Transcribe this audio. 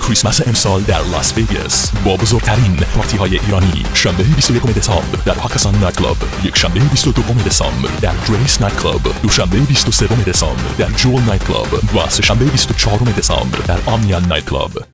کریسمس امسال در لاس وگاس با بزرگترین پارتی های ایرانی شنبه 21 دسامبر در هاکسان نایت کلاب، یک شنبه 22 دسامبر در گریس نایت کلاب، دوشنبه 23 دسامبر در جول نایت کلاب و سه شنبه 24 دسامبر در آمنیا نایت کلاب.